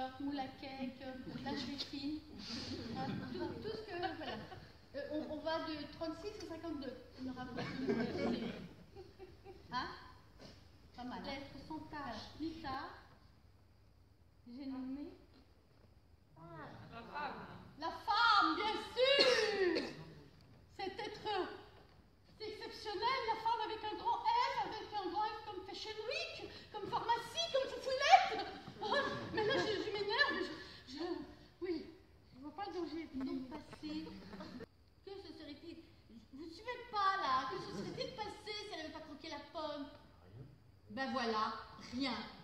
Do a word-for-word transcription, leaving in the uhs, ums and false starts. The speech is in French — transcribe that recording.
York, moule à cake, lingerie fine. Hein, tout, tout ce que. Voilà. Euh, on, on va de trente-six à cinquante-deux. On aura hein? Pas mal. Lettre sans tâche, ni tard. J'ai nommé. La femme. La femme, bien sûr. C'est être. C'est exceptionnel, la femme avec un grand F, avec un grand F comme Fashion Week, comme pharmacie, comme Foufoulette. Oh, mais là, je, je m'énerve. Je, je, oui, je ne vois pas d'où j'ai donc passé. Que se serait-il... Vous ne suivez pas, là. Que se serait-il passé si elle n'avait pas croqué la pomme? Ben voilà, rien.